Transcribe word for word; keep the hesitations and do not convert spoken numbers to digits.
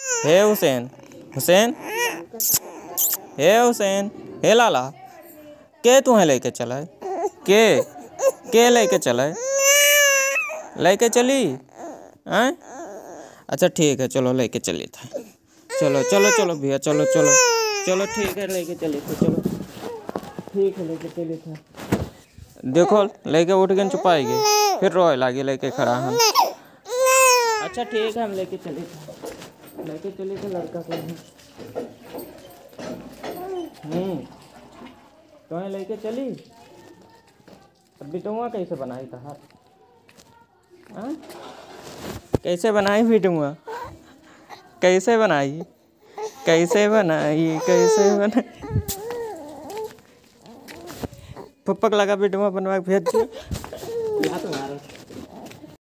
हे हुसैन, हुसैन, हे हुसैन, हे लाला, के तुम्हें लेके चला है? के के लेके चला है? लेके चली हैं? अच्छा ठीक है, चलो लेके चली था। चलो चलो चलो भैया, चलो चलो चलो ठीक है, लेके चले थे। चलो ठीक है, लेके चले थे। देखो लेके उठ गए, छुपाएगी फिर रोए लागे लेके खड़ा हम। अच्छा ठीक है, हम लेके चले थे, लेके चले थे लड़का को। हम्म तुम्हें लेके चली। अब बिटुआ कैसे बनाई था हाथ? हाँ? कैसे बनाई बिटुआ? कैसे बनाई? कैसे बनाई? कैसे बनाई? पप्पक लगा बिटुआ बनवा के भेज दिया।